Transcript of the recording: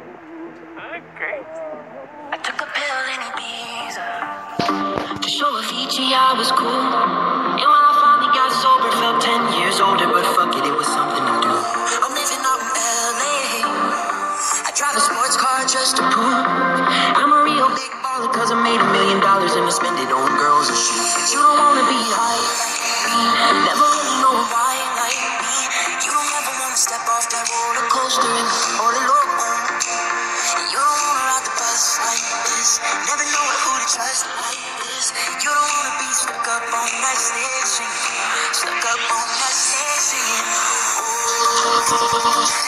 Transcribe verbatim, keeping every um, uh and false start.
Okay. I took a pill in Ibiza to show Avicii I was cool. And when I finally got sober, felt ten years older, but fuck it, it was something to do. I'm living out in L A. I drive a sports car just to prove I'm a real big baller, cause I made a million dollars and I spend it on girls and shoes. You don't wanna be high like me, never really know why like me. You don't ever wanna step off that roller coaster and all alone. You don't wanna ride the bus like this, never know who to trust like this. You don't wanna be stuck up on that stage singing, stuck up on that stage singing. Oh.